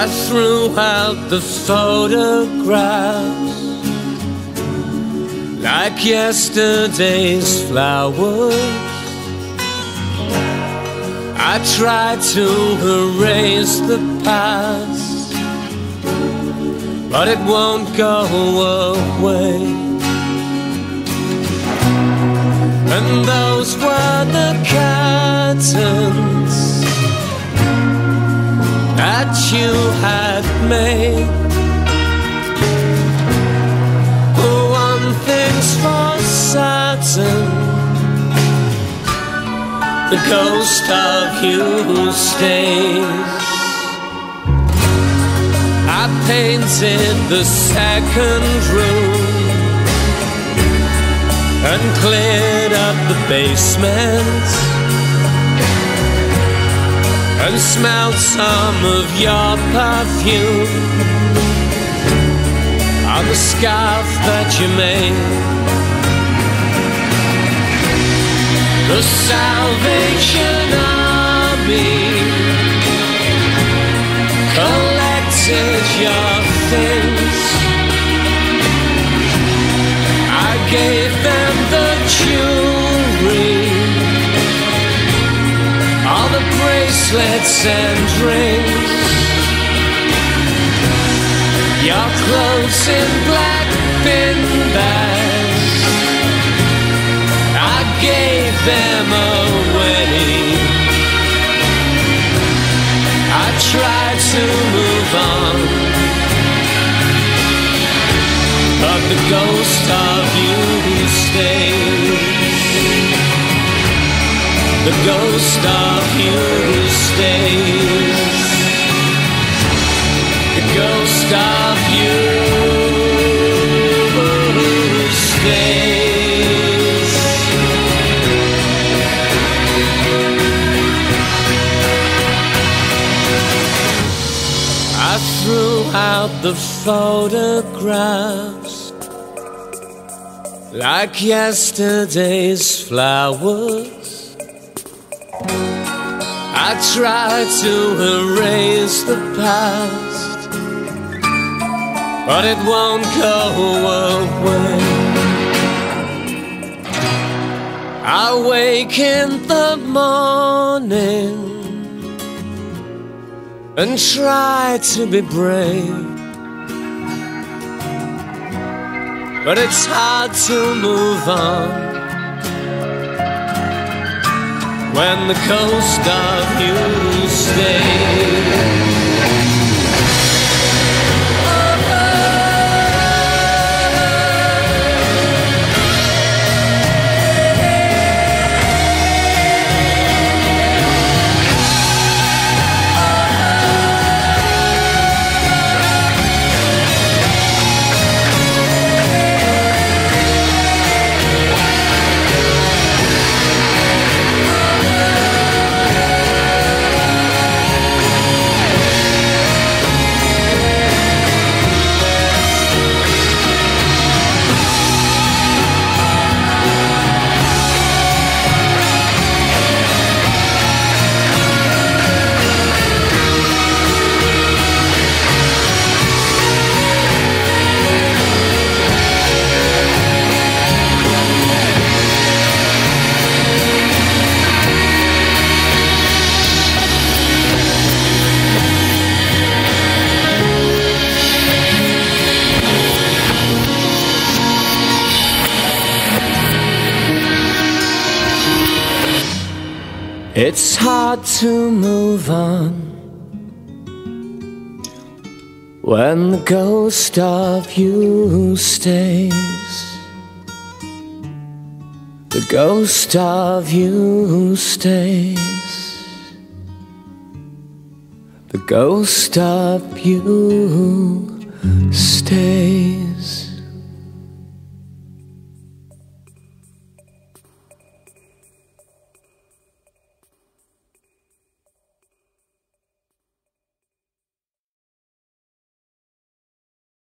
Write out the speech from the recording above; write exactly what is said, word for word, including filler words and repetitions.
I threw out the photographs like yesterday's flowers. I tried to erase the past, but it won't go away. And those were the curtains that you had made. One thing's for certain, the ghost of you stays. I painted the second room and cleared up the basement and smelled some of your perfume on the scarf that you made. The Salvation Army collected your things. I gave them the jewelry, all the bracelets and rings, your clothes in black bin bags. I gave them away. I tried to move on, but the ghost of you stays. The ghost of you stays. The ghost of you stays. I threw out the photographs like yesterday's flowers. I tried to erase the past, but it won't go away. I wake in the morning and try to be brave, but it's hard to move on when the ghost of you stays. It's hard to move on when the ghost of you stays. The ghost of you stays. The ghost of you